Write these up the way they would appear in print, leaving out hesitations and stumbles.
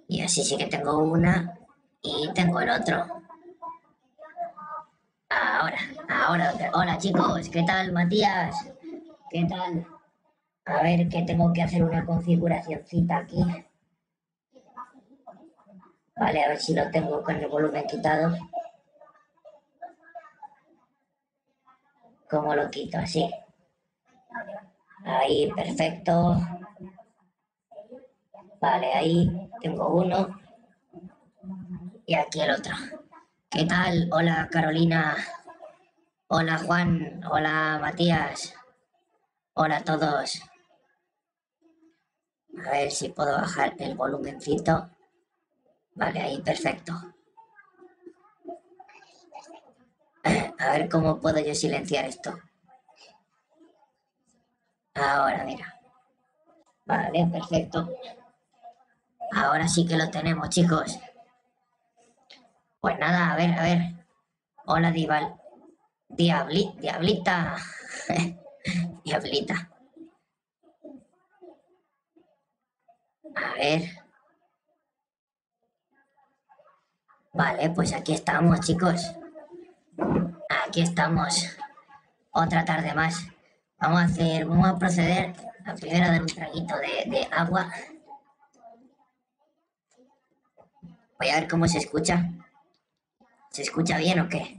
Y así sí que tengo una y tengo el otro. Ahora. Hola chicos, ¿qué tal Matías? ¿Qué tal? A ver que tengo que hacer una configuracióncita aquí. Vale, a ver si lo tengo con el volumen quitado. ¿Cómo lo quito? Así. Ahí, perfecto. Vale, ahí tengo uno. Y aquí el otro. ¿Qué tal? Hola Carolina. Hola Juan. Hola Matías. Hola a todos. A ver si puedo bajar el volumencito. Vale, ahí, perfecto. A ver cómo puedo yo silenciar esto. Ahora, mira. Vale, perfecto. Ahora sí que lo tenemos, chicos. Pues nada, a ver. Hola, Diablita. Diablita. A ver. Vale, pues aquí estamos, chicos. Aquí estamos. Otra tarde más. Vamos a proceder a primero a dar un traguito de agua. Voy a ver cómo se escucha. ¿Se escucha bien o qué?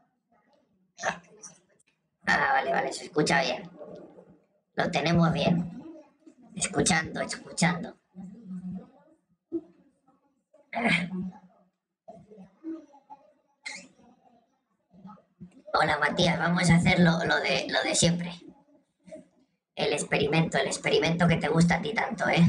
Vale, se escucha bien. Lo tenemos bien. Escuchando. Hola Matías, vamos a hacer lo de siempre. El experimento que te gusta a ti tanto, ¿eh?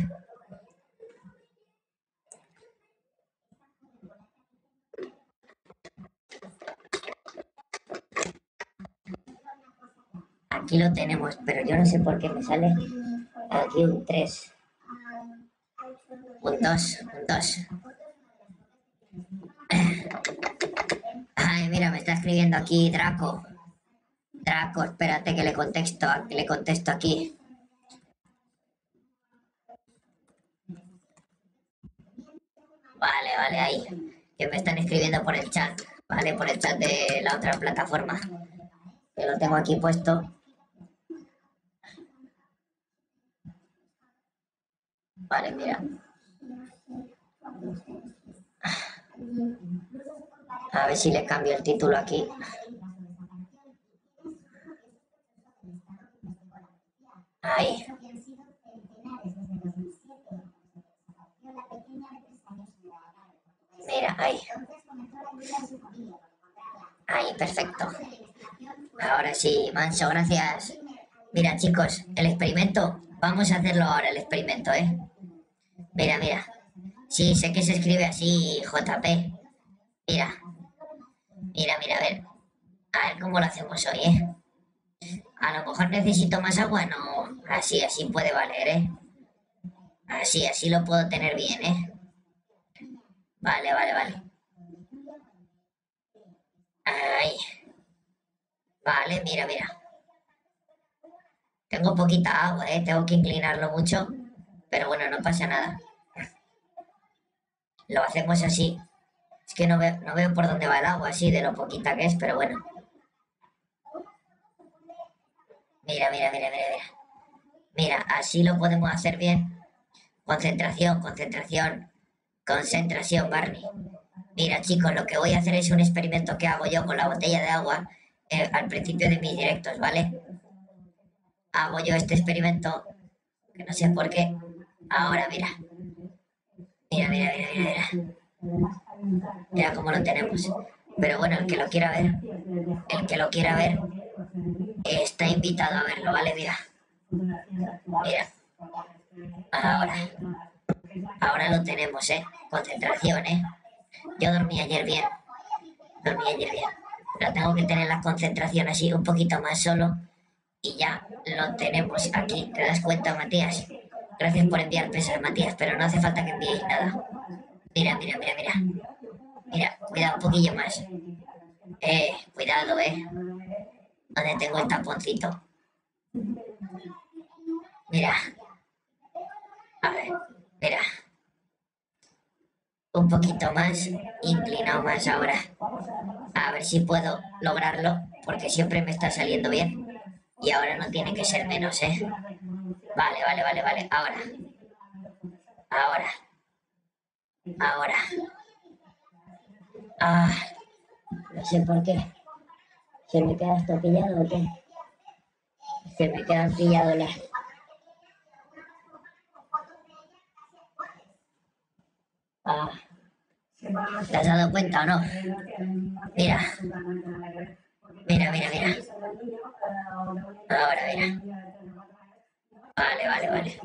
Aquí lo tenemos, pero yo no sé por qué me sale aquí un 3, un 2. Ay, mira, me está escribiendo aquí Draco. Draco, espérate que le contesto aquí. Vale, ahí. Que me están escribiendo por el chat, ¿vale? Por el chat de la otra plataforma. Que lo tengo aquí puesto. Vale, mira. A ver si le cambio el título aquí. Ahí. Mira, ahí. Ahí, perfecto. Ahora sí, Manso, gracias. Mira, chicos, el experimento. Vamos a hacerlo ahora, el experimento, ¿eh? Mira. Sí, sé que se escribe así, JP. Mira, a ver. A ver cómo lo hacemos hoy, ¿eh? A lo mejor necesito más agua, no. Así puede valer, ¿eh? Así lo puedo tener bien, ¿eh? Vale. Ahí. Vale, mira. Tengo poquita agua, ¿eh? Tengo que inclinarlo mucho. Pero bueno, no pasa nada. Lo hacemos así. Es que no veo por dónde va el agua, así, de lo poquita que es, pero bueno. Mira. Mira, así lo podemos hacer bien. Concentración, Barney. Mira, chicos, lo que voy a hacer es un experimento que hago yo con la botella de agua al principio de mis directos, ¿vale? Hago yo este experimento, que no sé por qué. Ahora, mira. Mira cómo lo tenemos. Pero bueno, el que lo quiera ver, está invitado a verlo, ¿vale? Mira. Ahora, ahora lo tenemos, ¿eh? Concentración, ¿eh? Yo dormí ayer bien. Pero tengo que tener la concentración así un poquito más solo y ya lo tenemos aquí. ¿Te das cuenta, Matías? Gracias por enviar pesas, Matías, pero no hace falta que enviéis nada. Mira. Mira, cuidado un poquillo más. Cuidado, Donde tengo el taponcito. Mira, a ver, mira. Un poquito más, inclinado más ahora. A ver si puedo lograrlo, porque siempre me está saliendo bien. Y ahora no tiene que ser menos, ¿eh? Vale, vale, vale, vale. Ahora. Ahora. Ahora. Ah, no sé por qué. ¿Se me queda esto pillado o qué? Se me quedan pillados las... Ah, ¿te has dado cuenta o no? Mira. Mira, mira, mira. Ahora, mira. Vale, vale, vale.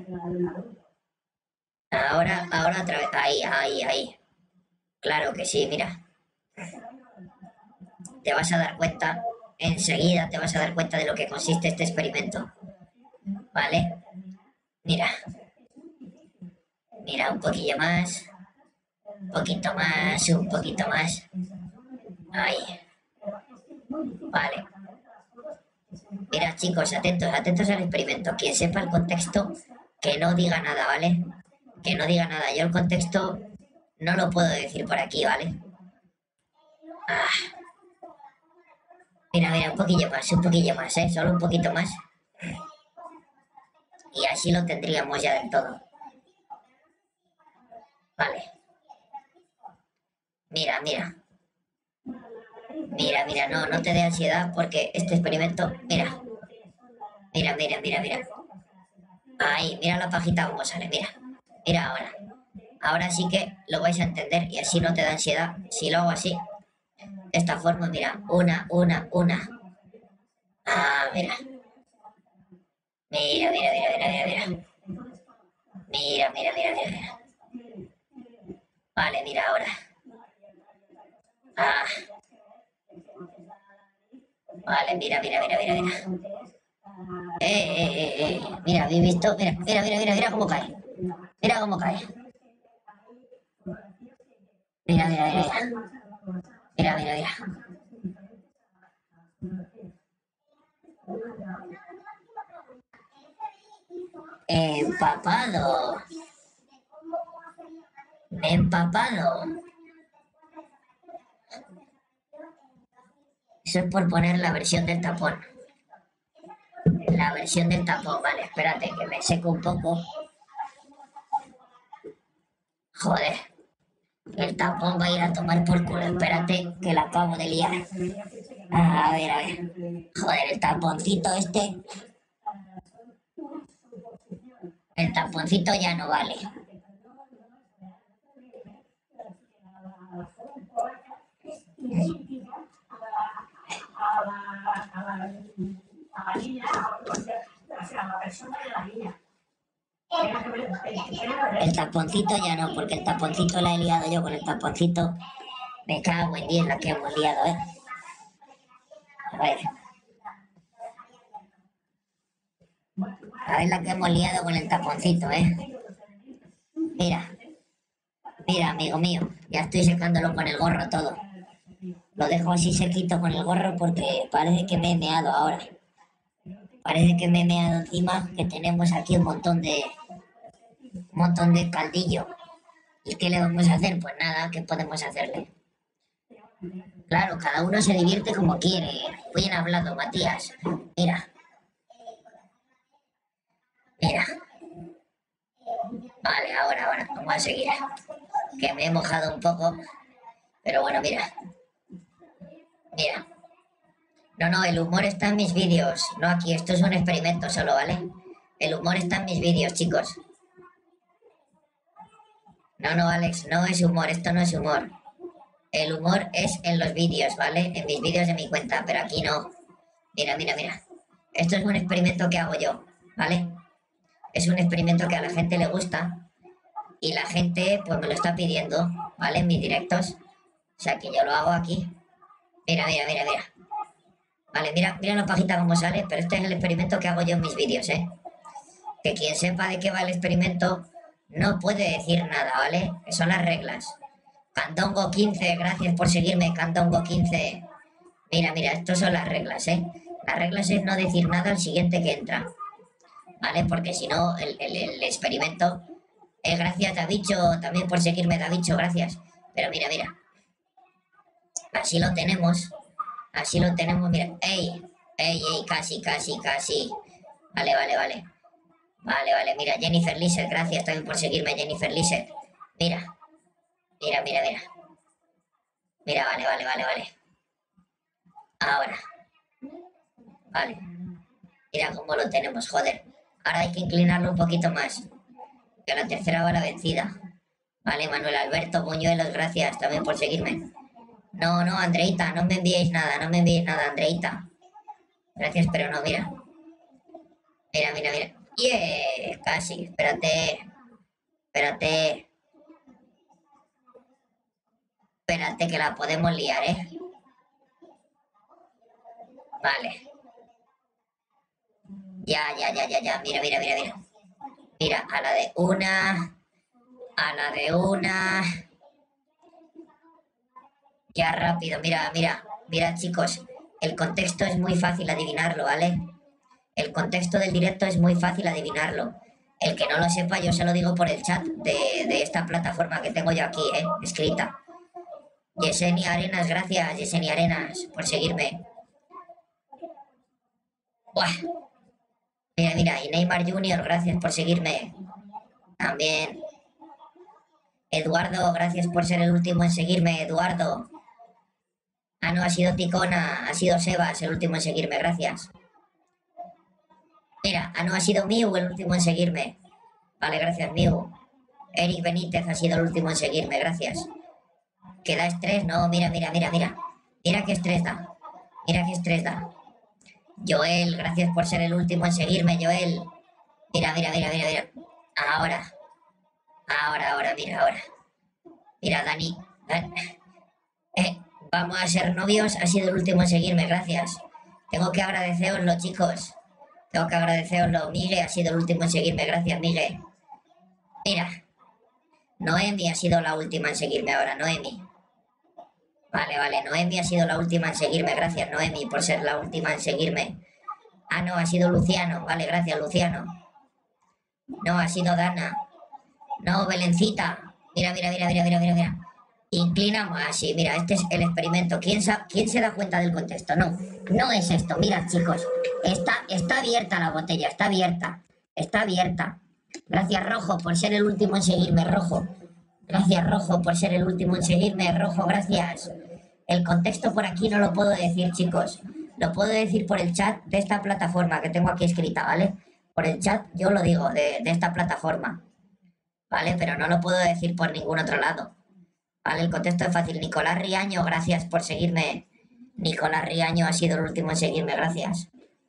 Ahora otra vez. Ahí, ahí, ahí. Claro que sí, mira. Te vas a dar cuenta, enseguida te vas a dar cuenta de lo que consiste este experimento. ¿Vale? Mira. Mira, un poquillo más. Un poquito más, un poquito más. Ahí. Vale. Mira, chicos, atentos, atentos al experimento. Quien sepa el contexto, que no diga nada, ¿vale? Que no diga nada. Yo el contexto no lo puedo decir por aquí, ¿vale? Ah. Mira, mira, un poquillo más, ¿eh? Solo un poquito más. Y así lo tendríamos ya del todo. Vale. Mira, mira. Mira, mira, no, no te dé ansiedad porque este experimento, mira. Mira, mira, mira, mira. Ahí, mira la pajita cómo sale, mira. Mira ahora. Ahora sí que lo vais a entender y así no te da ansiedad. Si lo hago así, de esta forma, mira. Una. Ah, mira. Mira, mira, mira, mira, mira, mira. Mira, mira, mira, mira, mira. Vale, mira ahora. Ah. Vale, mira, mira, mira, mira, mira. Mira, ¿habéis visto? Mira, mira, mira, mira, mira cómo cae. Mira cómo cae. Mira, mira, mira, mira. Mira, mira, mira. Empapado. Empapado. Eso es por poner la versión del tapón. La versión del tapón, vale, espérate, que me seco un poco. Joder. El tapón va a ir a tomar por culo. Espérate, que la acabo de liar. A ver, a ver. Joder, el taponcito este. El taponcito ya no vale. El taponcito ya no, porque el taponcito la he liado yo con el taponcito. Me cago en 10 la que hemos liado, ¿eh? A ver. A ver la que hemos liado con el taponcito, ¿eh? Mira. Mira, amigo mío. Ya estoy secándolo con el gorro todo. Lo dejo así sequito con el gorro porque parece que me he meado ahora. Parece que me he meado encima, que tenemos aquí un montón de caldillo. ¿Y qué le vamos a hacer? Pues nada, ¿qué podemos hacerle? Claro, cada uno se divierte como quiere. Bien hablado, Matías. Mira. Mira. Vale, ahora, vamos a seguir. Que me he mojado un poco. Pero bueno, mira. Mira. No, el humor está en mis vídeos. No aquí, esto es un experimento solo, ¿vale? El humor está en mis vídeos, chicos. No, Alex, no es humor, esto no es humor. El humor es en los vídeos, ¿vale? En mis vídeos de mi cuenta, pero aquí no. Mira, mira, mira. Esto es un experimento que hago yo, ¿vale? Es un experimento que a la gente le gusta y la gente pues me lo está pidiendo, ¿vale? En mis directos. O sea que yo lo hago aquí. Mira, mira, mira, mira. Vale, mira, mira la pajita cómo sale, pero este es el experimento que hago yo en mis vídeos, ¿eh? Que quien sepa de qué va el experimento no puede decir nada, ¿vale? Que son las reglas. Candongo15, gracias por seguirme, Candongo15. Mira, mira, estas son las reglas, ¿eh? Las reglas es no decir nada al siguiente que entra, ¿vale? Porque si no, el experimento Gracias, Davicho, también por seguirme, Davicho, gracias. Pero mira, mira. Así lo tenemos. Así lo tenemos, mira. ¡Ey! ¡Ey, ey! Casi, casi, casi. Vale, vale, vale. Vale, vale, mira, Jennifer Lizard, gracias también por seguirme, Jennifer Lizard. Mira, mira, mira, mira. Mira, vale, vale, vale, vale. Ahora. Vale. Mira cómo lo tenemos, joder. Ahora hay que inclinarlo un poquito más. Que la tercera va la vencida. Vale, Manuel Alberto Buñuelos, gracias también por seguirme. No, no, Andreita, no me enviéis nada, no me enviéis nada, Andreita. Gracias, pero no, mira. Mira, mira, mira. Yeah, casi, espérate. Espérate. Espérate que la podemos liar, ¿eh? Vale. Ya, ya, ya, ya, ya. Mira, mira, mira, mira. Mira, a la de una. A la de una. Ya rápido, mira, mira. Mira, chicos. El contexto es muy fácil adivinarlo, ¿vale? El contexto del directo es muy fácil adivinarlo. El que no lo sepa, yo se lo digo por el chat de esta plataforma que tengo yo aquí, escrita. Yesenia Arenas, gracias, Yesenia Arenas, por seguirme. Buah. Mira, mira, y Neymar Junior, gracias por seguirme. También. Eduardo, gracias por ser el último en seguirme, Eduardo. Ah, no, ha sido Ticona, ha sido Sebas el último en seguirme, gracias. Mira, ah, no, ha sido Miu el último en seguirme. Vale, gracias, Miu. Eric Benítez ha sido el último en seguirme, gracias. ¿Que da estrés? No, mira, mira, mira, mira. Mira qué estrés da. Mira qué estrés da. Joel, gracias por ser el último en seguirme, Joel. Mira, mira, mira, mira, mira. Ahora. Ahora, mira, ahora. Mira, Dani. Vamos a ser novios, ha sido el último en seguirme, gracias. Tengo que agradeceroslo, chicos. Tengo que agradeceroslo. Miguel ha sido el último en seguirme, gracias, Miguel. Mira. Noemi ha sido la última en seguirme ahora, Noemi. Vale, vale, Noemi ha sido la última en seguirme, gracias, Noemi, por ser la última en seguirme. Ah, no, ha sido Luciano, vale, gracias, Luciano. No, ha sido Dana. No, Belencita. Mira, mira, mira, mira, mira, mira, mira. Inclinamos así, mira, este es el experimento. ¿Quién se da cuenta del contexto? No, no es esto. Mira, chicos, está abierta la botella, está abierta. Está abierta. Gracias, Rojo, por ser el último en seguirme, Rojo. Gracias, Rojo, por ser el último en seguirme, Rojo, gracias. El contexto por aquí no lo puedo decir, chicos. Lo puedo decir por el chat de esta plataforma que tengo aquí escrita, ¿vale? Por el chat yo lo digo, de esta plataforma. ¿Vale? Pero no lo puedo decir por ningún otro lado. ¿Vale? El contexto es fácil. Nicolás Riaño, gracias por seguirme. Nicolás Riaño ha sido el último en seguirme, gracias.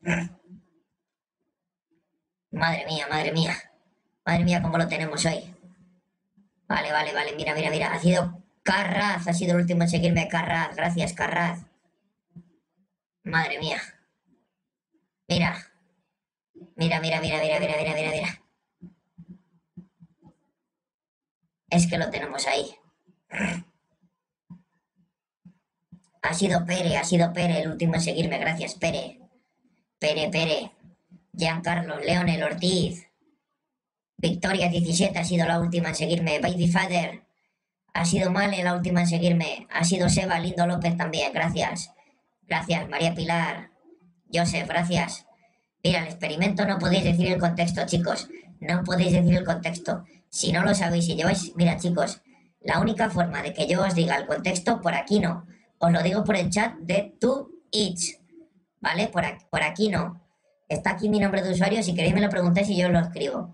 Madre mía, madre mía. Madre mía, cómo lo tenemos hoy. Vale, vale, vale. Mira, mira, mira. Ha sido Carraz, ha sido el último en seguirme. Carraz, gracias, Carraz. Madre mía. Mira. Mira, mira, mira, mira, mira, mira, mira, mira. Es que lo tenemos ahí. Ha sido Pere el último en seguirme, gracias, Pere. Pere. Giancarlo, Leonel Ortiz. Victoria 17 ha sido la última en seguirme. Baby Father. Ha sido Male la última en seguirme. Ha sido Seba Lindo López también, gracias. Gracias, María Pilar. Joseph, gracias. Mira, el experimento no podéis decir el contexto, chicos. No podéis decir el contexto. Si no lo sabéis, si lleváis... Mira, chicos, la única forma de que yo os diga el contexto, por aquí no. Os lo digo por el chat de Twitch. ¿Vale? Por aquí no. Está aquí mi nombre de usuario. Si queréis me lo preguntáis y yo os lo escribo.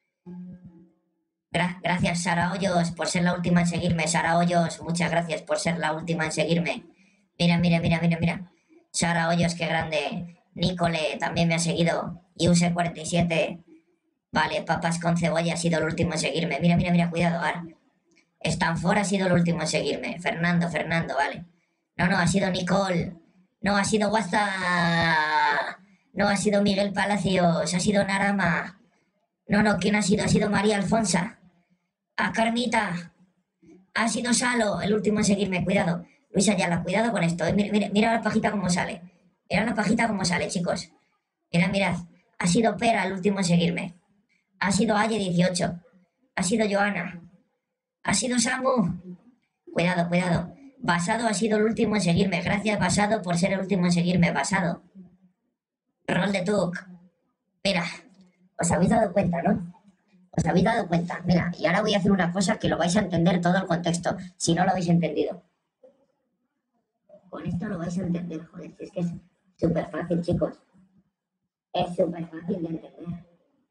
Gracias, Sara Hoyos, por ser la última en seguirme. Sara Hoyos, muchas gracias por ser la última en seguirme. Mira, mira, mira, mira, mira. Sara Hoyos, qué grande. Nicole también me ha seguido. Use47. Vale, Papas con Cebolla ha sido el último en seguirme. Mira, mira, mira, cuidado, ahora. Stanford ha sido el último en seguirme. Fernando, vale. No, ha sido Nicole. No, ha sido WhatsApp. No, ha sido Miguel Palacios. Ha sido Narama. No, ¿quién ha sido? Ha sido María Alfonsa. A Carmita. Ha sido Salo, el último en seguirme. Cuidado. Luis Ayala, cuidado con esto. Mira la pajita cómo sale. Mira la pajita cómo sale, chicos. Mirad. Ha sido Pera el último en seguirme. Ha sido Aye18. Ha sido Joana. Ha sido Samu. Cuidado, cuidado. Basado ha sido el último en seguirme. Gracias, Basado, por ser el último en seguirme. Basado. Rol de Tuk. Mira, os habéis dado cuenta, ¿no? Os habéis dado cuenta. Mira, y ahora voy a hacer una cosa que lo vais a entender todo el contexto, si no lo habéis entendido. Con esto lo vais a entender, joder, si es que es súper fácil, chicos. Es súper fácil de entender.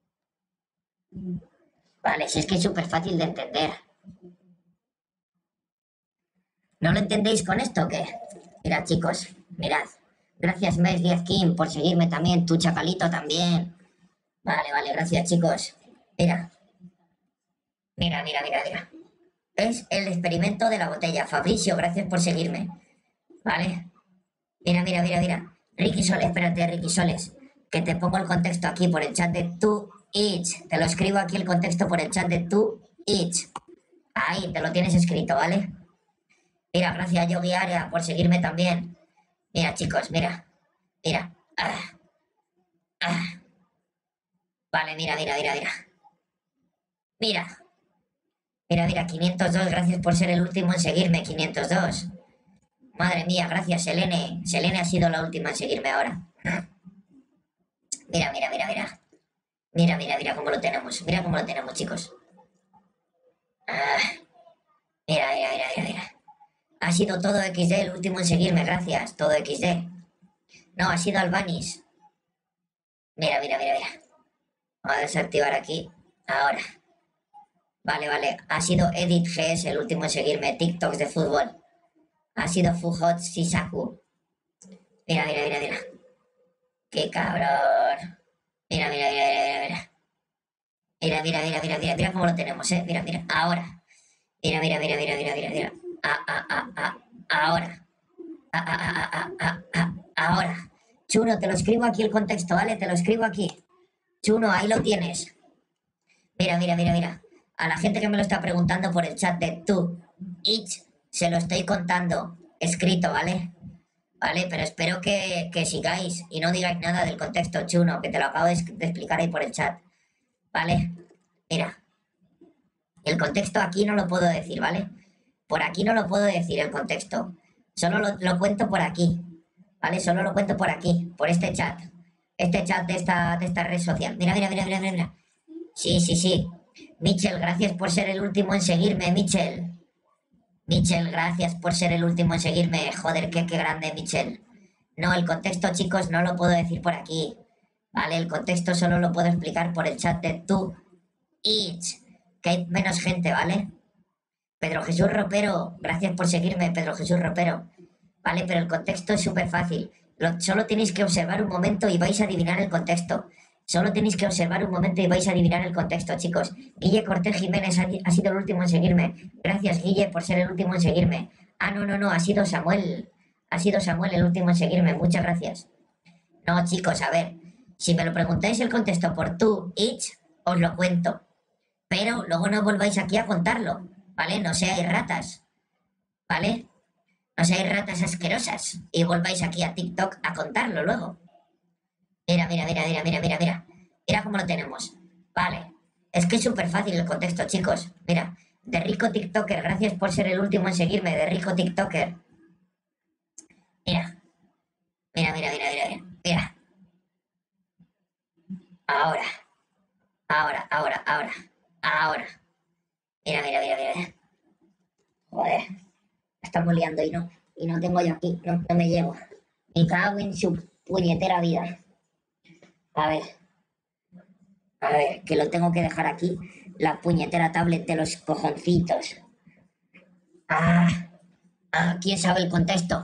Vale, si es que es súper fácil de entender. ¿No lo entendéis con esto o qué? Mirad, chicos, mirad. Gracias, Mes 10 Kim, por seguirme también. Tu chacalito también. Vale, vale, gracias, chicos. Mira, mira, mira, mira, mira. Es el experimento de la botella. Fabricio, gracias por seguirme. ¿Vale? Mira, mira, mira, mira. Ricky Soles, espérate, Ricky Soles. Que te pongo el contexto aquí por el chat de tu each. Te lo escribo aquí el contexto por el chat de tu each. Ahí, te lo tienes escrito, ¿vale? Mira, gracias Yogi Aria por seguirme también. Mira, chicos, mira. Mira. Ah. Vale, mira, mira, mira, mira. Mira. Mira, mira, 502, gracias por ser el último en seguirme, 502. Madre mía, gracias, Selene. Selene ha sido la última en seguirme ahora. Mira, mira, mira, mira. Mira, mira, mira cómo lo tenemos. Mira cómo lo tenemos, chicos. Mira, mira, mira, mira, mira. Ha sido todo XD el último en seguirme, gracias. Todo XD. No, ha sido Albanis. Mira, mira, mira, mira. Vamos a desactivar aquí. Ahora. Vale, vale. Ha sido Edit GS el último en seguirme. TikToks de fútbol. Ha sido Fujot Shisaku. Mira, mira, mira, mira. ¡Qué cabrón! Mira, mira, mira, mira, mira. Mira, mira, mira, mira, mira, mira cómo lo tenemos, Mira, mira. Ahora. Mira, mira, mira, mira, mira, mira, mira. Ahora. Ahora. Chuno, te lo escribo aquí el contexto, ¿vale? Te lo escribo aquí. Chuno, ahí lo tienes. Mira, mira, mira, mira. A la gente que me lo está preguntando por el chat de tú, each, se lo estoy contando escrito, ¿vale? Vale, pero espero que sigáis y no digáis nada del contexto, Chuno, que te lo acabo de explicar ahí por el chat. ¿Vale? Mira, el contexto aquí no lo puedo decir, ¿vale? Por aquí no lo puedo decir el contexto. Solo lo cuento por aquí, ¿vale? Solo lo cuento por aquí, por este chat. Este chat de esta red social. Mira, mira, mira, mira, mira, mira. Sí, sí, sí. Michel, gracias por ser el último en seguirme, Michel. Michel, gracias por ser el último en seguirme. Joder, qué grande, Michel. No, el contexto, chicos, no lo puedo decir por aquí. ¿Vale? El contexto solo lo puedo explicar por el chat de tú, each, que hay menos gente, ¿vale? Pedro Jesús Ropero, gracias por seguirme, Pedro Jesús Ropero. ¿Vale? Pero el contexto es súper fácil. Solo tenéis que observar un momento y vais a adivinar el contexto. Solo tenéis que observar un momento y vais a adivinar el contexto, chicos. Guille Cortés Jiménez ha sido el último en seguirme. Gracias, Guille, por ser el último en seguirme. Ah, no, no, no, ha sido Samuel. Ha sido Samuel el último en seguirme. Muchas gracias. No, chicos, a ver. Si me lo preguntáis el contexto por tú, each, os lo cuento. Pero luego no volváis aquí a contarlo, ¿vale? No seáis ratas, ¿vale? No seáis ratas asquerosas y volváis aquí a TikTok a contarlo luego. Mira, mira, mira, mira, mira, mira, mira. Mira cómo lo tenemos. Vale. Es que es súper fácil el contexto, chicos. Mira, de Rico TikToker, gracias por ser el último en seguirme, de Rico TikToker. Mira. Mira, mira, mira, mira, mira. Mira. Ahora. Ahora, ahora, ahora. Ahora. Mira, mira, mira, mira. Joder. Estamos liando y no tengo yo aquí. No me llevo. Me cago en su puñetera vida. A ver. A ver, que lo tengo que dejar aquí. La puñetera tablet de los cojoncitos. ¿Quién sabe el contexto?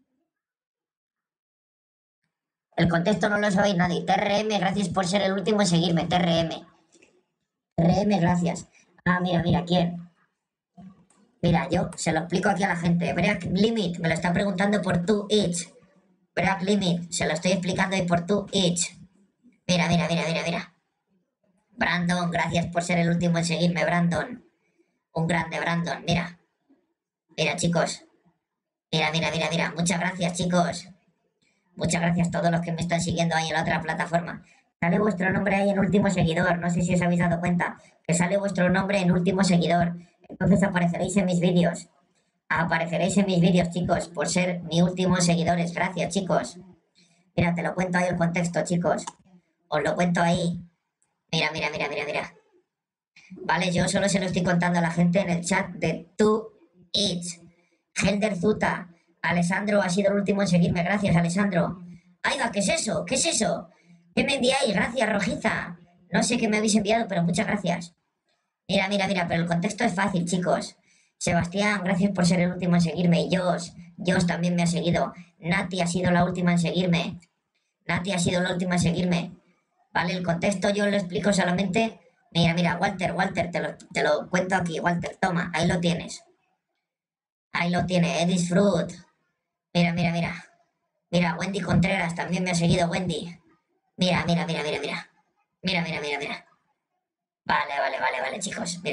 El contexto no lo sabe nadie. TRM, gracias por ser el último en seguirme. TRM. TRM, gracias. Mira, mira, ¿quién? Mira, yo se lo explico aquí a la gente. Break Limit, me lo está preguntando por tu each. Break Limit, se lo estoy explicando ahí por tu each. Mira, mira, mira, mira, mira. Brandon, gracias por ser el último en seguirme, Brandon. Un grande, Brandon, mira. Mira, chicos. Mira, mira, mira, mira. Muchas gracias, chicos. Muchas gracias a todos los que me están siguiendo ahí en la otra plataforma. Sale vuestro nombre ahí en último seguidor. No sé si os habéis dado cuenta. Que sale vuestro nombre en último seguidor. Entonces apareceréis en mis vídeos. Apareceréis en mis vídeos, chicos, por ser mis últimos seguidores. Gracias, chicos. Mira, te lo cuento ahí el contexto, chicos. Os lo cuento ahí. Mira, mira, mira, mira, mira. Vale, yo solo se lo estoy contando a la gente en el chat de Two Eats. Helder Zuta. Alessandro ha sido el último en seguirme. Gracias, Alessandro. Aiga, ¿qué es eso? ¿Qué es eso? ¿Qué me enviáis? Gracias, Rojiza. No sé qué me habéis enviado, pero muchas gracias. Mira, mira, mira, pero el contexto es fácil, chicos. Sebastián, gracias por ser el último en seguirme. Y Josh también me ha seguido. Nati ha sido la última en seguirme. Nati ha sido la última en seguirme. Vale, el contexto yo lo explico solamente. Mira, mira, Walter, te lo cuento aquí, Walter, toma, ahí lo tienes. Ahí lo tienes, Edis Fruit. Mira, mira, mira. Mira, Wendy Contreras también me ha seguido, Wendy. Mira, mira, mira, mira, mira. Mira, mira, mira, mira. Vale, vale, vale, vale, chicos, mira.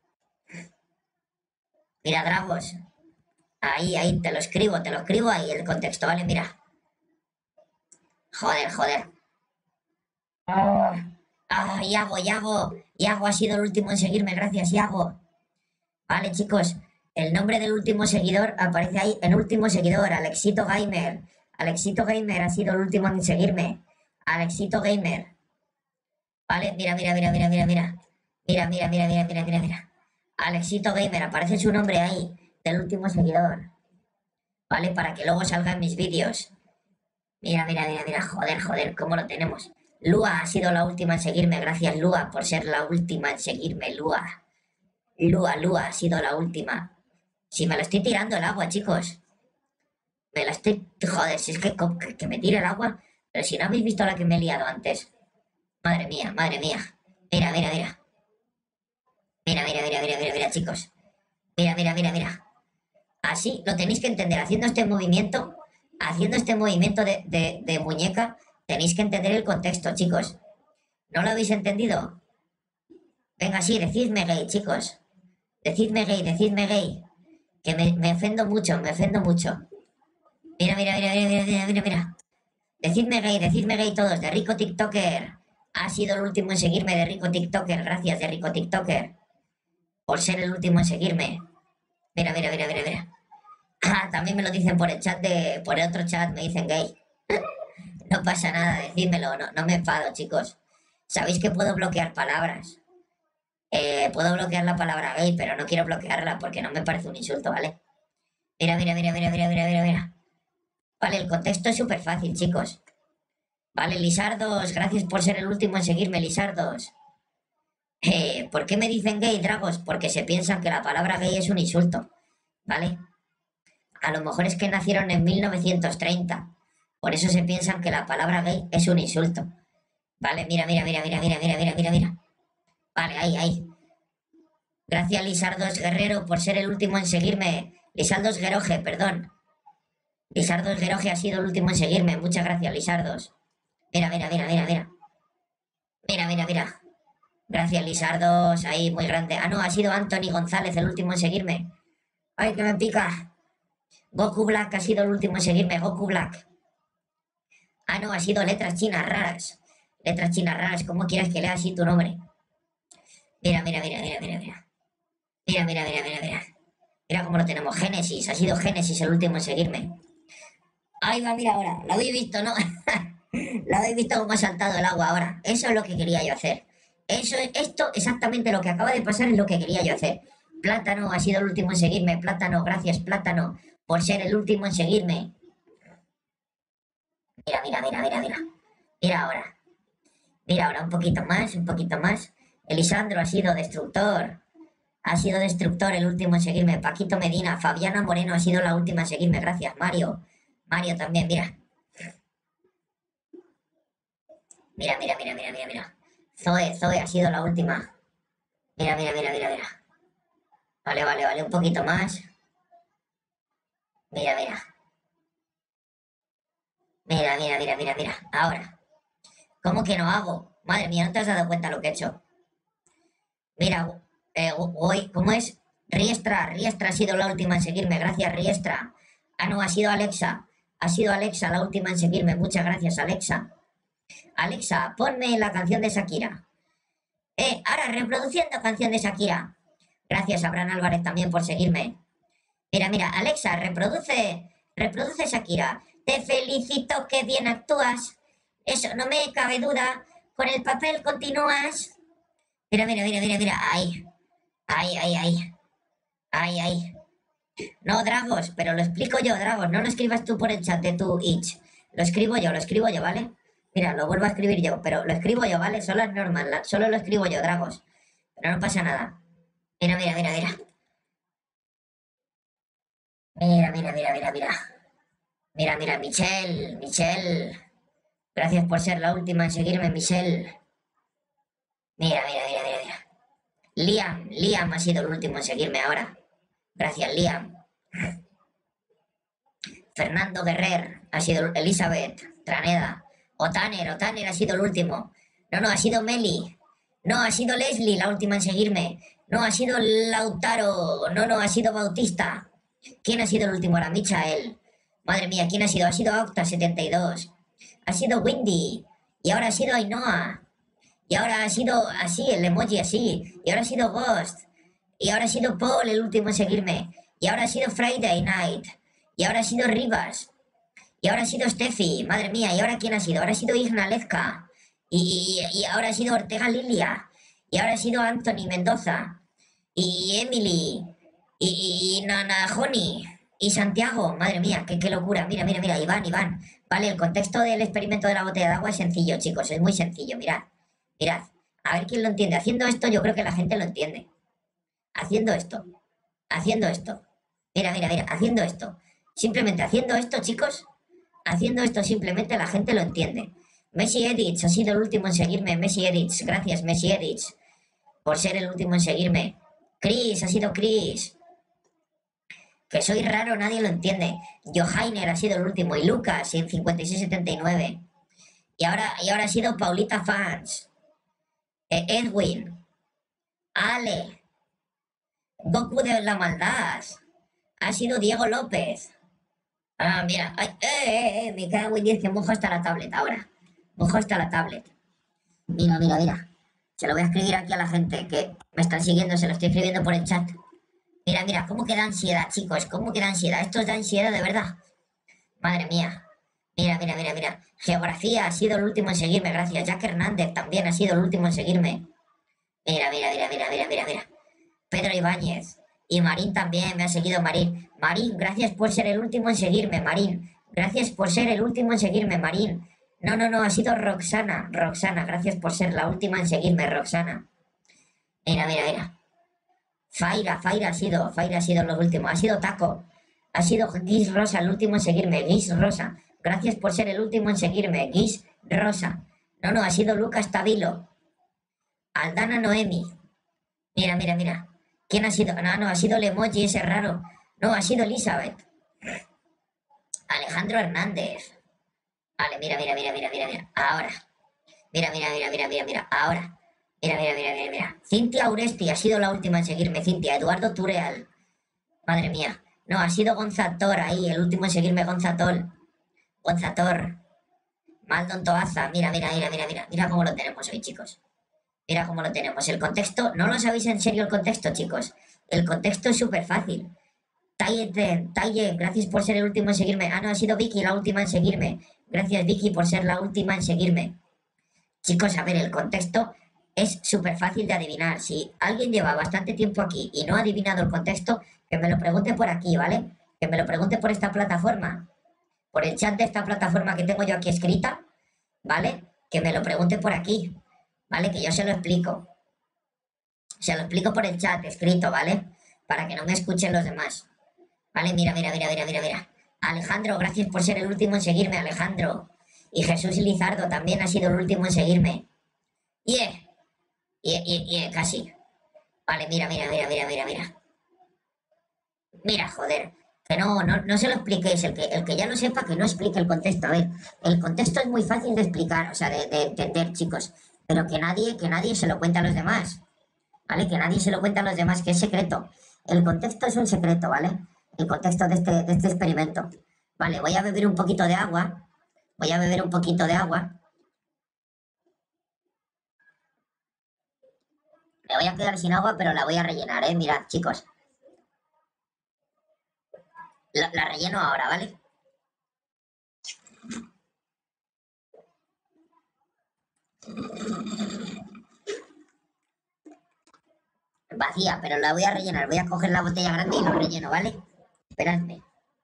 Mira, Dragos. Ahí, te lo escribo ahí el contexto, ¿vale? Mira. Joder, joder. Iago ha sido el último en seguirme, gracias, Iago. Vale, chicos, el nombre del último seguidor aparece ahí en último seguidor, Alexito Gamer. Alexito Gamer ha sido el último en seguirme. Alexito Gamer. Vale, mira, mira, mira, mira, mira, mira. Mira, mira, mira, mira, mira, mira, mira. Alexito Gamer, aparece su nombre ahí, del último seguidor. Vale, para que luego salga en mis vídeos. Mira, mira, mira, mira, joder, joder, cómo lo tenemos. Lua ha sido la última en seguirme, gracias Lua por ser la última en seguirme, Lua. Lua ha sido la última. Si me lo estoy tirando el agua, chicos. Me la estoy... Joder, si es que me tire el agua. Pero si no habéis visto la que me he liado antes. Madre mía, madre mía. Mira, mira, mira. Mira, mira, mira, mira, mira, mira, chicos. Mira, mira, mira, mira. Así lo tenéis que entender. Haciendo este movimiento de muñeca, tenéis que entender el contexto, chicos. ¿No lo habéis entendido? Venga, sí, decidme gay, chicos. Decidme gay, decidme gay. Que me ofendo mucho, me ofendo mucho. Mira, mira, mira, mira, mira, mira, mira, mira. Decidme gay todos, de Rico TikToker. Ha sido el último en seguirme de Rico TikToker. Gracias, de Rico TikToker. Por ser el último en seguirme. Mira, mira, mira, mira, mira. Ah, también me lo dicen por el chat por el otro chat, me dicen gay. No pasa nada, decídmelo, no, no me enfado, chicos. Sabéis que puedo bloquear palabras. Puedo bloquear la palabra gay, pero no quiero bloquearla porque no me parece un insulto, ¿vale? Mira, mira, mira, mira, mira, mira, mira, mira. Vale, el contexto es súper fácil, chicos. Vale, Lisardos, gracias por ser el último en seguirme, Lisardos. ¿Por qué me dicen gay, Dragos? Porque se piensan que la palabra gay es un insulto, ¿vale? A lo mejor es que nacieron en 1930. Por eso se piensan que la palabra gay es un insulto. Vale, mira, mira, mira, mira, mira, mira, mira, mira, mira. Vale, ahí. Gracias, Lisardos Guerrero, por ser el último en seguirme. Lisardos Gueroje, perdón. Lisardos Gueroje ha sido el último en seguirme. Muchas gracias, Lisardos. Mira, mira, mira, mira, mira. Mira, mira, mira. Gracias, Lisardos. Ahí, muy grande. Ah, no, ha sido Anthony González el último en seguirme. Ay, que me pica. Goku Black ha sido el último en seguirme. Goku Black. Ah, no, ha sido letras chinas raras. Letras chinas raras. ¿Cómo quieres que lea así tu nombre? Mira, mira, mira, mira, mira, mira. Mira, mira, mira, mira, mira. Mira cómo lo tenemos. Génesis. Ha sido Génesis el último en seguirme. Ahí va, mira ahora. Lo habéis visto, ¿no? Lo habéis visto cómo ha saltado el agua ahora. Eso es lo que quería yo hacer. Esto exactamente lo que acaba de pasar es lo que quería yo hacer. Plátano ha sido el último en seguirme. Plátano, gracias, Plátano, por ser el último en seguirme. Mira, mira, mira, mira, mira. Mira ahora. Mira ahora, un poquito más, un poquito más. Elisandro ha sido destructor. Ha sido destructor el último en seguirme. Paquito Medina, Fabiana Moreno ha sido la última en seguirme. Gracias, Mario. Mario también, mira. Mira, mira, mira, mira, mira, mira. Zoe ha sido la última. Mira, mira, mira, mira, mira. Vale, vale, vale, un poquito más. Mira, mira. Mira, mira, mira, mira, mira. Ahora. ¿Cómo que no hago? Madre mía, ¿no te has dado cuenta lo que he hecho? Mira, hoy, ¿cómo es? Riestra ha sido la última en seguirme. Gracias, Riestra. Ah, no, ha sido Alexa. Ha sido Alexa la última en seguirme. Muchas gracias, Alexa. Alexa, ponme la canción de Shakira. Ahora reproduciendo canción de Shakira. Gracias, Abraham Álvarez, también por seguirme. Mira, mira, Alexa, reproduce Shakira. Te felicito, que bien actúas. Eso, no me cabe duda. Con el papel continúas. Mira, mira, mira, mira, mira. Ahí, ahí, ahí, ahí. Ahí, ahí. No, Dragos, pero lo explico yo, Dragos. No lo escribas tú por el chat de tu itch. Lo escribo yo, ¿vale? Mira, lo vuelvo a escribir yo, pero lo escribo yo, ¿vale? Solo es normal, solo lo escribo yo, Dragos. Pero no pasa nada. Mira, mira, mira, mira. Mira, mira, mira, mira, mira. Mira, mira, Michelle, Michelle. Gracias por ser la última en seguirme, Michelle. Mira, mira, mira, mira, mira. Liam ha sido el último en seguirme ahora. Gracias, Liam. Fernando Guerrer ha sido Elizabeth Traneda. Otaner ha sido el último. No, no, ha sido Meli. No, ha sido Leslie la última en seguirme. No, ha sido Lautaro. No, no, ha sido Bautista. ¿Quién ha sido el último ahora? Michael. Madre mía, ¿quién ha sido? Ha sido Octa72. Ha sido Windy. Y ahora ha sido Ainhoa. Y ahora ha sido así, el emoji así. Y ahora ha sido Ghost. Y ahora ha sido Paul el último en seguirme. Y ahora ha sido Friday Night. Y ahora ha sido Rivas. Y ahora ha sido Steffi. Madre mía. ¿Y ahora quién ha sido? Ahora ha sido Igna Lezca. Y ahora ha sido Ortega Lilia. Y ahora ha sido Anthony Mendoza. Y Emily. Y Nana Honey. Y Santiago. Madre mía, qué locura. Mira, mira, mira. Iván. Vale, el contexto del experimento de la botella de agua es sencillo, chicos. Es muy sencillo. Mirad. Mirad. A ver quién lo entiende. Haciendo esto yo creo que la gente lo entiende. Haciendo esto. Haciendo esto. Mira, mira, mira. Haciendo esto. Simplemente haciendo esto, chicos. Haciendo esto simplemente la gente lo entiende. Messi Edits ha sido el último en seguirme. Messi Edits. Gracias, Messi Edits. Por ser el último en seguirme. Chris, ha sido Chris. Que soy raro, nadie lo entiende. Johainer ha sido el último. Y Lucas en 5679. Y ahora ha sido Paulita Fans. Edwin. Ale. Goku de la maldad. Ha sido Diego López. Ah, mira. Ay, me cago en 10 que mojo hasta la tablet ahora. Mojo hasta la tablet. Mira, mira, mira. Se lo voy a escribir aquí a la gente que me están siguiendo, se lo estoy escribiendo por el chat. Mira, mira, cómo queda ansiedad, chicos, cómo queda ansiedad. Esto es de ansiedad de verdad. Madre mía. Mira, mira, mira, mira. Geografía ha sido el último en seguirme, gracias. Jack Hernández también ha sido el último en seguirme. Mira, mira, mira, mira, mira, mira, mira. Pedro Ibáñez. Y Marín también, me ha seguido Marín. Marín, gracias por ser el último en seguirme, Marín. Gracias por ser el último en seguirme, Marín. No, no, no, ha sido Roxana. Roxana, gracias por ser la última en seguirme, Roxana. Mira, mira, mira. Faira ha sido lo último. Ha sido Taco. Ha sido Guis Rosa el último en seguirme, Guis Rosa. Gracias por ser el último en seguirme, Guis Rosa. No, no, ha sido Lucas Tabilo. Aldana Noemi. Mira, mira, mira. ¿Quién ha sido? No, no, ha sido el emoji ese raro. No, ha sido Elizabeth. Alejandro Hernández. Vale, mira, mira, mira, mira, mira, mira. Ahora. Mira, mira, mira, mira, mira, mira. Ahora. Mira, mira, mira, mira, mira. Cintia Uresti ha sido la última en seguirme. Cintia. Eduardo Tureal. Madre mía. No, ha sido Gonzator ahí, el último en seguirme, Gonzator. Gonzator. Maldon Toaza. Mira, mira, mira, mira, mira. Mira cómo lo tenemos hoy, chicos. Mira cómo lo tenemos. El contexto, no lo sabéis en serio el contexto, chicos. El contexto es súper fácil. Taye, gracias por ser el último en seguirme. Ah, no, ha sido Vicky la última en seguirme. Gracias, Vicky, por ser la última en seguirme. Chicos, a ver, el contexto es súper fácil de adivinar. Si alguien lleva bastante tiempo aquí y no ha adivinado el contexto, que me lo pregunte por aquí, ¿vale? Que me lo pregunte por esta plataforma. Por el chat de esta plataforma que tengo yo aquí escrita, ¿vale? Que me lo pregunte por aquí. ¿Vale? Que yo se lo explico. Se lo explico por el chat escrito, ¿vale? Para que no me escuchen los demás. ¿Vale? Mira, mira, mira, mira, mira, mira. Alejandro, gracias por ser el último en seguirme, Alejandro. Y Jesús Lizardo también ha sido el último en seguirme. Casi. Vale, mira, mira, mira, mira, mira, mira. Mira, joder. Que no se lo expliquéis. El que ya lo sepa, que no explique el contexto. A ver, el contexto es muy fácil de explicar, o sea, de entender, chicos. Pero que nadie se lo cuente a los demás. ¿Vale? Que nadie se lo cuente a los demás, que es secreto. El contexto es un secreto, ¿vale? El contexto de este experimento. Vale, voy a beber un poquito de agua. Voy a beber un poquito de agua. Me voy a quedar sin agua, pero la voy a rellenar, ¿eh? Mirad, chicos. La relleno ahora, ¿vale? Vacía, pero la voy a rellenar. Voy a coger la botella grande y lo relleno, ¿vale? Esperadme.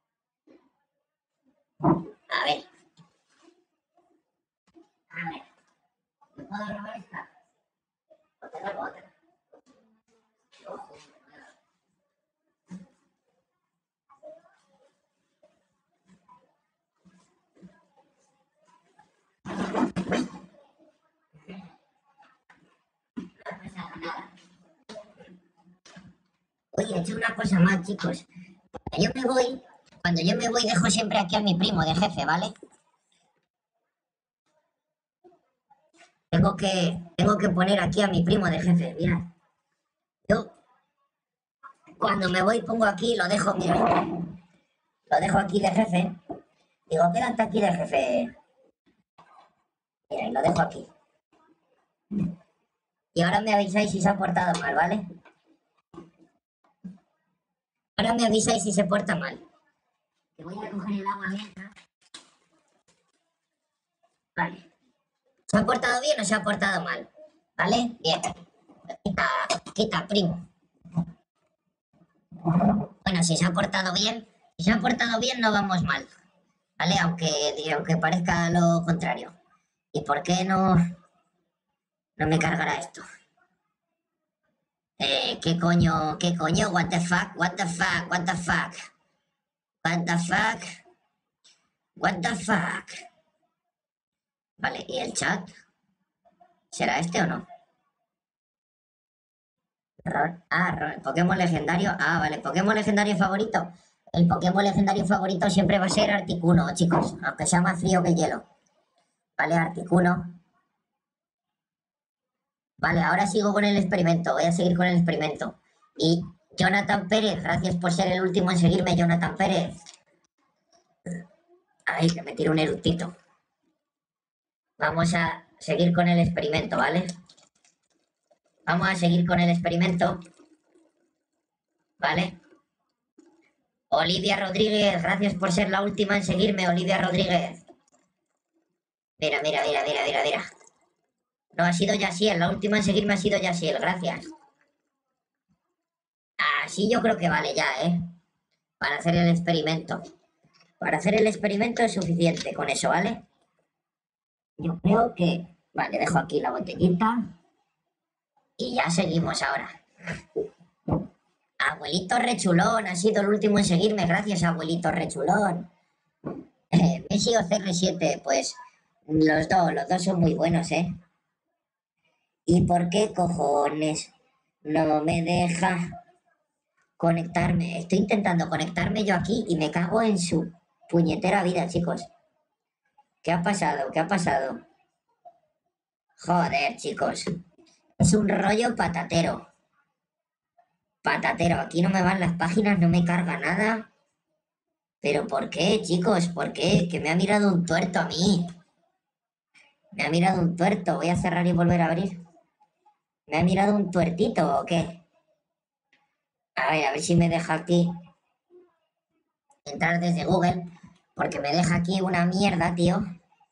A ver. A ver. ¿Me puedo robar esta? ¿O te robo otra? No pasa nada. Oye, he hecho una cosa más, chicos. Cuando yo me voy, dejo siempre aquí a mi primo de jefe, ¿vale? Tengo que poner aquí a mi primo de jefe, mirad. Yo, cuando me voy, pongo aquí, lo dejo, mira, lo dejo aquí de jefe. Digo, quédate aquí de jefe. Mira, y lo dejo aquí. Y ahora me avisáis si se ha portado mal, ¿vale? Ahora me avisáis si se porta mal. Que voy a coger el agua mientras. Vale. ¿Se ha portado bien o se ha portado mal? ¿Vale? Bien. Quita, primo. Bueno, si se ha portado bien no vamos mal, ¿vale? Aunque parezca lo contrario. ¿Y por qué no me cargará esto? ¿Qué coño? ¿Qué coño? What the fuck? What the fuck? What the fuck? What the fuck? What the fuck? Vale, ¿y el chat? ¿Será este o no? Pokémon legendario. Ah, vale, Pokémon legendario favorito. El Pokémon legendario favorito siempre va a ser Articuno, chicos, aunque sea más frío que el hielo. Vale, Articuno. Vale, ahora sigo con el experimento, voy a seguir con el experimento. Y Jonathan Pérez, gracias por ser el último en seguirme, Jonathan Pérez. Ay, que me tiro un eructito. Vamos a seguir con el experimento, ¿vale? Vamos a seguir con el experimento. ¿Vale? Olivia Rodríguez, gracias por ser la última en seguirme, Olivia Rodríguez. Mira, mira, mira, mira, mira, mira. No, ha sido Yasiel, la última en seguirme ha sido Yasiel, gracias. Así yo creo que vale ya, ¿eh? Para hacer el experimento. Para hacer el experimento es suficiente con eso, ¿vale? Yo creo que... Vale, dejo aquí la botellita. Y ya seguimos ahora. Abuelito Rechulón, ha sido el último en seguirme. Gracias, abuelito Rechulón. Messi o CR7, pues los dos son muy buenos, ¿eh? ¿Y por qué cojones no me deja conectarme? Estoy intentando conectarme yo aquí y me cago en su puñetera vida, chicos. ¿Qué ha pasado? ¿Qué ha pasado? Joder, chicos. Es un rollo patatero. Patatero. Aquí no me van las páginas, no me carga nada. ¿Pero por qué, chicos? ¿Por qué? Que me ha mirado un tuerto a mí. Me ha mirado un tuerto. Voy a cerrar y volver a abrir. ¿Me ha mirado un tuertito o qué? A ver si me deja aquí entrar desde Google. Porque me deja aquí una mierda, tío.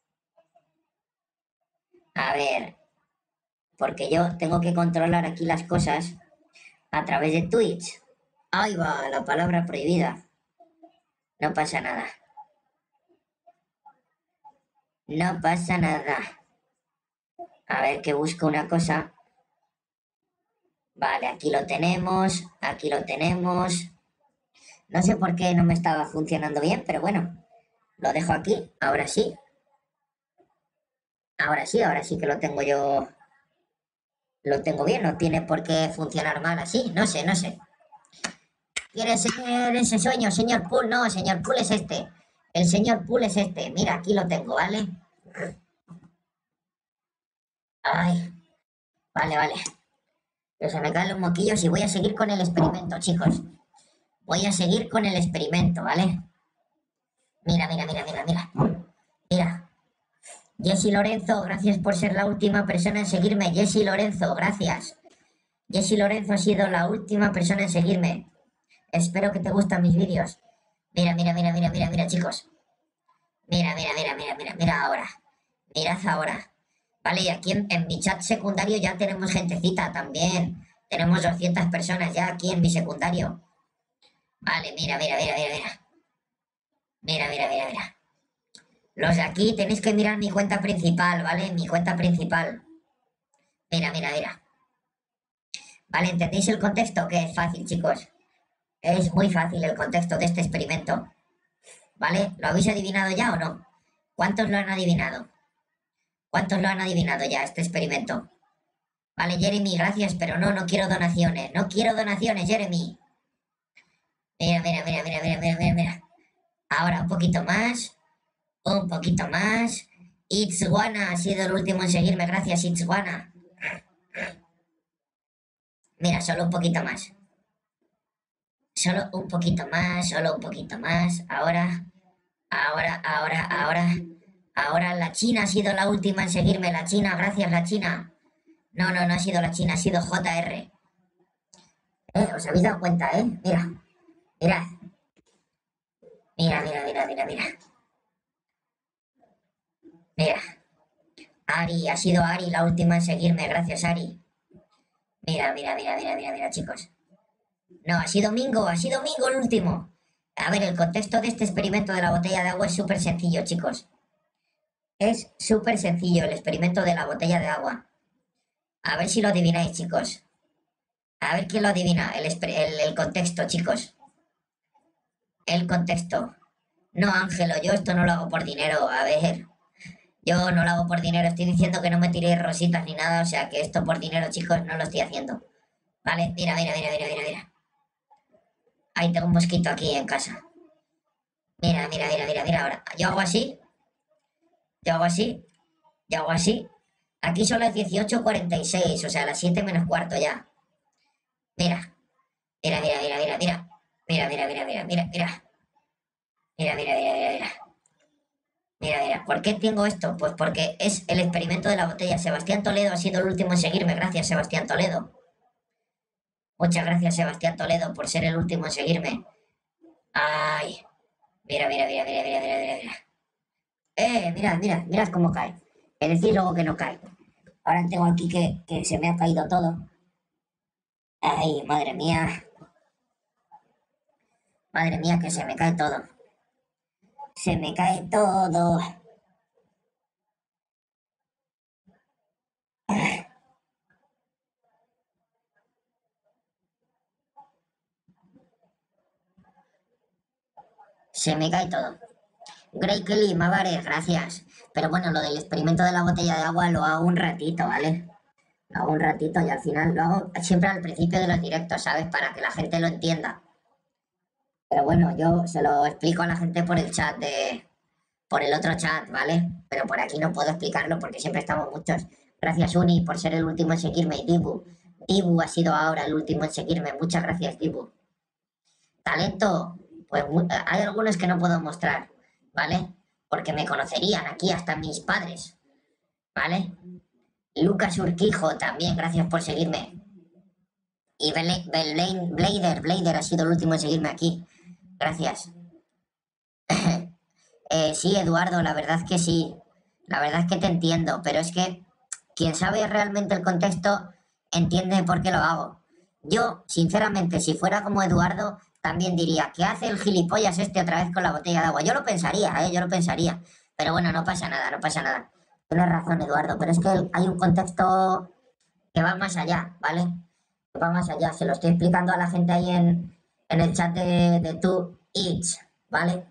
A ver. Porque yo tengo que controlar aquí las cosas a través de Twitch. Ahí va, la palabra prohibida. No pasa nada. No pasa nada. A ver que busco una cosa. Vale, aquí lo tenemos. Aquí lo tenemos. No sé por qué no me estaba funcionando bien, pero bueno. Lo dejo aquí. Ahora sí. Ahora sí que lo tengo yo. Lo tengo bien. No tiene por qué funcionar mal así. No sé, no sé. ¿Quiere ser ese sueño, señor Pool? No, señor Pool es este. El señor Pool es este. Mira, aquí lo tengo, ¿vale? Ay, vale, vale. Pero se me caen los moquillos y voy a seguir con el experimento, chicos. Voy a seguir con el experimento, ¿vale? Mira, mira, mira, mira, mira. Mira. Jessy Lorenzo, gracias por ser la última persona en seguirme. Jessy Lorenzo, gracias. Jessy Lorenzo ha sido la última persona en seguirme. Espero que te gustan mis vídeos. Mira, mira, mira, mira, mira, mira, chicos. Mira, mira, mira, mira, mira, mira ahora. Mirad ahora. Vale, y aquí en mi chat secundario ya tenemos gentecita también. Tenemos 200 personas ya aquí en mi secundario. Vale, mira, mira, mira, mira, mira. Mira, mira, mira, mira. Los de aquí tenéis que mirar mi cuenta principal, ¿vale? Mi cuenta principal. Mira, mira, mira. Vale, ¿entendéis el contexto? Que es fácil, chicos. Es muy fácil el contexto de este experimento. ¿Vale? ¿Lo habéis adivinado ya o no? ¿Cuántos lo han adivinado? ¿Cuántos lo han adivinado ya este experimento? Vale, Jeremy, gracias, pero no, no quiero donaciones. No quiero donaciones, Jeremy. Mira, mira, mira, mira, mira, mira, mira, mira. Ahora un poquito más. Un poquito más. Itzwana ha sido el último en seguirme. Gracias, Itzwana. Mira, solo un poquito más. Solo un poquito más, solo un poquito más. Ahora, ahora, ahora, ahora. Ahora la China ha sido la última en seguirme. La China, gracias, la China. No, no, no ha sido la China, ha sido JR. ¿Os habéis dado cuenta, Mira, mirad. Mira, mira, mira, mira, mira. Mira. Ari, ha sido Ari la última en seguirme. Gracias, Ari. Mira, mira, mira, mira, mira, mira, chicos. No, ha sido Mingo el último. A ver, el contexto de este experimento de la botella de agua es súper sencillo, chicos. Es súper sencillo el experimento de la botella de agua. A ver si lo adivináis, chicos. A ver quién lo adivina. El contexto, chicos. El contexto. No, Ángelo, yo esto no lo hago por dinero. A ver. Yo no lo hago por dinero. Estoy diciendo que no me tiréis rositas ni nada. O sea que esto por dinero, chicos, no lo estoy haciendo. Vale, mira, mira, mira, mira, mira, mira. Ahí tengo un mosquito aquí en casa. Mira, mira, mira, mira, mira ahora. Yo hago así. Yo hago así. Yo hago así. Aquí son las 18:46, o sea, las 7 menos cuarto ya. Mira. Mira, mira, mira, mira, mira. Mira, mira, mira, mira, mira, mira. Mira, mira, mira, mira, mira. Mira, mira, ¿por qué tengo esto? Pues porque es el experimento de la botella. Sebastián Toledo ha sido el último en seguirme. Gracias, Sebastián Toledo. Muchas gracias, Sebastián Toledo, por ser el último en seguirme. Ay. Mira, mira, mira, mira, mira, mira, mira, mira. Mira, mira, mirad cómo cae. Es decir, luego que no cae. Ahora tengo aquí que se me ha caído todo. Ay, madre mía. Madre mía, que se me cae todo. Se me cae todo. Se me cae todo. Grey Kelly, Mavares, gracias. Pero bueno, lo del experimento de la botella de agua lo hago un ratito, ¿vale? Lo hago un ratito y al final lo hago siempre al principio de los directos, ¿sabes? Para que la gente lo entienda. Pero bueno, yo se lo explico a la gente por el chat por el otro chat, ¿vale? Pero por aquí no puedo explicarlo porque siempre estamos muchos. Gracias, Uni, por ser el último en seguirme. Y Dibu. Dibu ha sido ahora el último en seguirme. Muchas gracias, Dibu. Talento, pues hay algunos que no puedo mostrar, ¿vale? Porque me conocerían aquí hasta mis padres, ¿vale? Lucas Urquijo, también, gracias por seguirme. Y Blader ha sido el último en seguirme aquí. Gracias. Sí, Eduardo, la verdad que sí. La verdad es que te entiendo, pero es que quien sabe realmente el contexto entiende por qué lo hago. Yo, sinceramente, si fuera como Eduardo, también diría, ¿qué hace el gilipollas este otra vez con la botella de agua? Yo lo pensaría, yo lo pensaría. Pero bueno, no pasa nada, no pasa nada. Tienes razón, Eduardo, pero es que hay un contexto que va más allá, ¿vale? Que va más allá. Se lo estoy explicando a la gente ahí en el chat de Two Eats, ¿vale?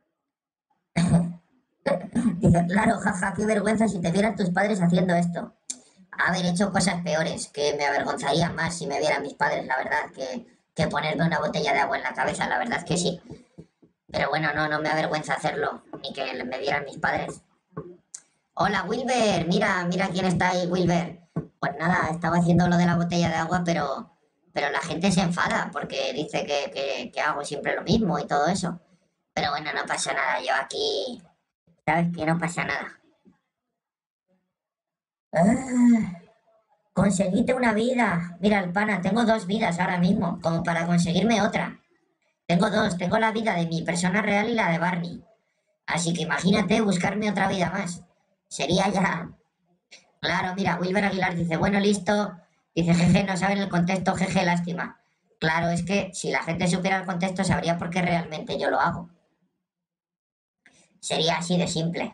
Dice, claro, jaja, qué vergüenza si te vieran tus padres haciendo esto. Haber hecho cosas peores, que me avergonzaría más si me vieran mis padres, la verdad, que ponerme una botella de agua en la cabeza, la verdad que sí. Pero bueno, no, no me avergüenza hacerlo, ni que me vieran mis padres. Hola, Wilber, mira, mira quién está ahí, Wilber. Pues nada, estaba haciendo lo de la botella de agua, pero la gente se enfada porque dice que hago siempre lo mismo y todo eso. Pero bueno, no pasa nada, yo aquí, ¿sabes? Que no pasa nada. Ah, Conseguite una vida. Mira, el pana, tengo 2 vidas ahora mismo, como para conseguirme otra. Tengo dos, tengo la vida de mi persona real y la de Barney. Así que imagínate buscarme otra vida más. Sería ya. Claro, mira, Wilber Aguilar dice, bueno, listo. Dice, jeje, no saben el contexto, jeje, lástima. Claro, es que si la gente supiera el contexto, sabría por qué realmente yo lo hago. Sería así de simple.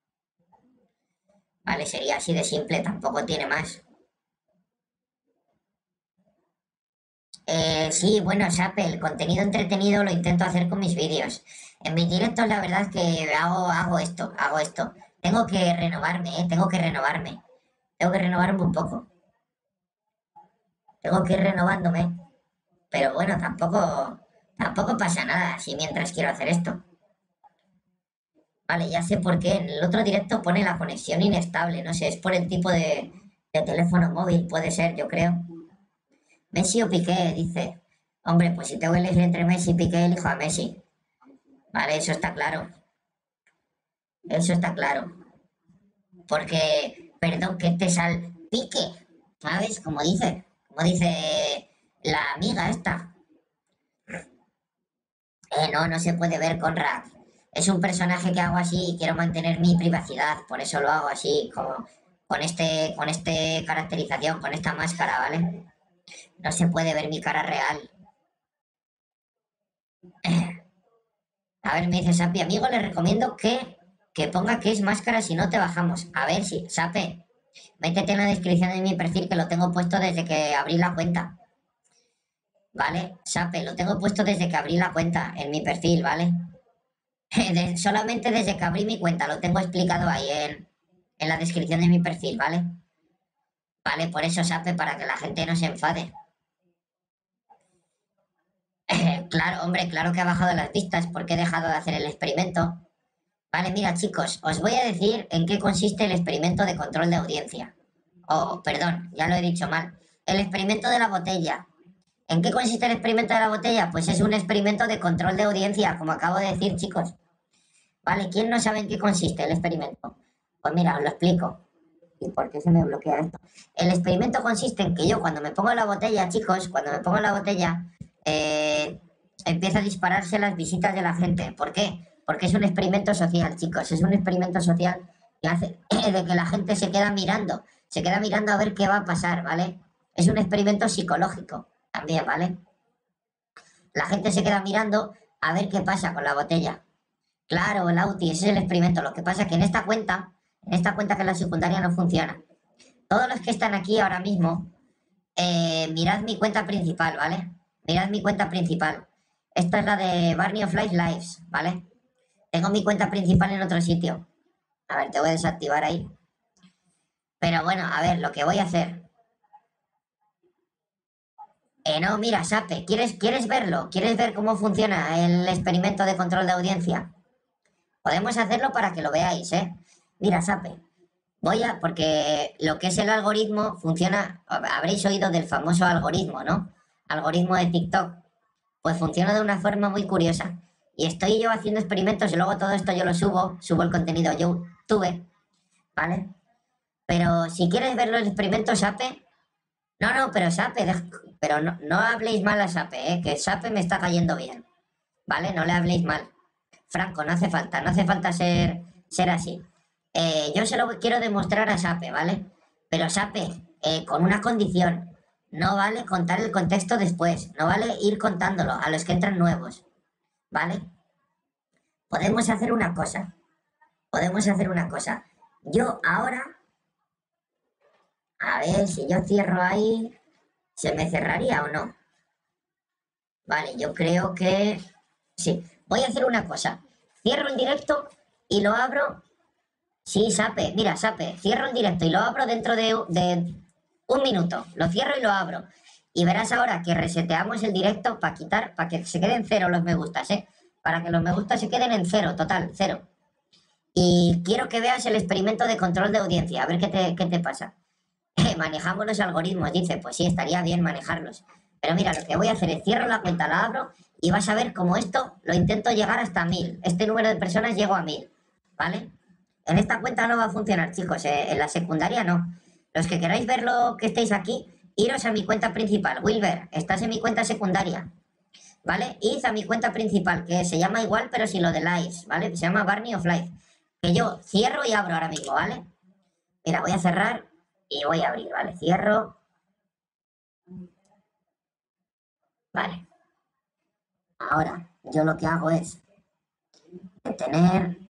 Vale, sería así de simple, tampoco tiene más. Sí, bueno, Sape, el contenido entretenido lo intento hacer con mis vídeos. En mis directos la verdad es que hago esto, hago esto. Tengo que renovarme, tengo que renovarme. Tengo que renovarme un poco. Tengo que ir renovándome. Pero bueno, tampoco pasa nada si mientras quiero hacer esto. Vale, ya sé por qué. En el otro directo pone la conexión inestable. No sé, es por el tipo de teléfono móvil, puede ser, yo creo. Messi o Piqué, dice. Hombre, pues si tengo que elegir entre Messi y Piqué, elijo a Messi. Vale, eso está claro. Eso está claro. Porque, perdón, que te salpique. ¿Sabes? Como dice la amiga esta. No se puede ver, Conrad. Es un personaje que hago así y quiero mantener mi privacidad, por eso lo hago así, como con este caracterización, con esta máscara, ¿vale? No se puede ver mi cara real. A ver, me dice Sapi, amigo, le recomiendo que ponga que es máscara si no te bajamos. A ver si, Sape, métete en la descripción de mi perfil que lo tengo puesto desde que abrí la cuenta. ¿Vale? Sape, lo tengo puesto desde que abrí la cuenta en mi perfil, ¿vale? Solamente desde que abrí mi cuenta, lo tengo explicado ahí en la descripción de mi perfil, ¿vale? Vale, por eso Sape, para que la gente no se enfade. Claro, hombre, claro que ha bajado las vistas porque he dejado de hacer el experimento. Vale, mira chicos, os voy a decir en qué consiste el experimento de control de audiencia. Oh, perdón, ya lo he dicho mal. El experimento de la botella. ¿En qué consiste el experimento de la botella? Pues es un experimento de control de audiencia, como acabo de decir, chicos. Vale, ¿quién no sabe en qué consiste el experimento? Pues mira, os lo explico. ¿Y por qué se me bloquea esto? El experimento consiste en que yo cuando me pongo la botella, chicos, cuando me pongo la botella, eh, empieza a dispararse las visitas de la gente. ¿Por qué? Porque es un experimento social, chicos. Es un experimento social que hace de que la gente se queda mirando a ver qué va a pasar, ¿vale? Es un experimento psicológico también, ¿vale? La gente se queda mirando a ver qué pasa con la botella. Claro, el Auti, ese es el experimento. Lo que pasa es que en esta cuenta que la secundaria no funciona. Todos los que están aquí ahora mismo, mirad mi cuenta principal, ¿vale? Mirad mi cuenta principal. Esta es la de Barney of Life Lives, ¿vale? Tengo mi cuenta principal en otro sitio. A ver, te voy a desactivar ahí. Pero bueno, a ver, lo que voy a hacer. No, mira, Sape, ¿quieres verlo? ¿Quieres ver cómo funciona el experimento de control de audiencia? Podemos hacerlo para que lo veáis, ¿eh? Mira, Sape, porque lo que es el algoritmo funciona, habréis oído del famoso algoritmo, ¿no? Algoritmo de TikTok. Pues funciona de una forma muy curiosa. Y estoy yo haciendo experimentos y luego todo esto yo lo subo el contenido a YouTube, ¿vale? Pero si quieres ver los experimentos, Sape, no, pero Sape, pero no habléis mal a Sape, que Sape me está cayendo bien, ¿vale? No le habléis mal. Franco, no hace falta ser así. Yo se lo quiero demostrar a Sape, ¿vale? Pero Sape, con una condición. No vale contar el contexto después, no vale ir contándolo a los que entran nuevos, ¿vale? Podemos hacer una cosa, podemos hacer una cosa. Yo ahora, a ver si yo cierro ahí, ¿se me cerraría o no? Vale, yo creo que sí. Voy a hacer una cosa. Cierro el directo y lo abro. Sí, Sape, mira, Sape, cierro el directo y lo abro dentro de un minuto. Lo cierro y lo abro. Y verás ahora que reseteamos el directo para que se queden cero los me gustas, ¿eh? Para que los me gustas se queden en cero, total, cero. Y quiero que veas el experimento de control de audiencia, a ver qué te pasa. Manejamos los algoritmos, dice, pues sí, estaría bien manejarlos. Pero mira, lo que voy a hacer es cierro la cuenta, la abro y vas a ver cómo esto lo intento llegar hasta 1000. Este número de personas llego a 1000, ¿vale? En esta cuenta no va a funcionar, chicos, en la secundaria no. Los que queráis verlo, que estéis aquí, iros a mi cuenta principal. Wilber, estás en mi cuenta secundaria, ¿vale? Id a mi cuenta principal, que se llama igual, pero sin lo de likes, ¿vale? Se llama Barney of Life. Que yo cierro y abro ahora mismo, ¿vale? Mira, voy a cerrar y voy a abrir, ¿vale? Cierro. Vale. Ahora, yo lo que hago es detener